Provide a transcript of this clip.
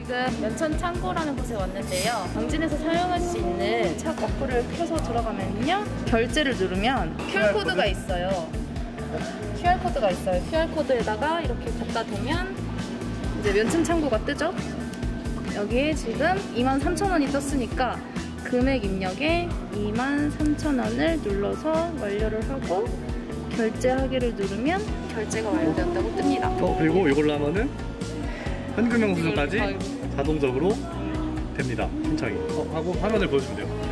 지금 연천창고라는 곳에 왔는데요. 당진에서 사용할 수 있는 차 어플을 켜서 들어가면요. 결제를 누르면 QR코드가 있어요. QR코드가 있어요. QR코드에다가 이렇게 갖다 대면 이제 면천창고가 뜨죠. 여기에 지금 23,000원이 떴으니까 금액 입력에 23,000원을 눌러서 완료를 하고 결제하기를 누르면 결제가 완료되었다고 뜹니다. 그리고 이걸로 하면은 현금 영수증까지 자동적으로 됩니다. 신청이. 하고 화면을 보여주면 돼요.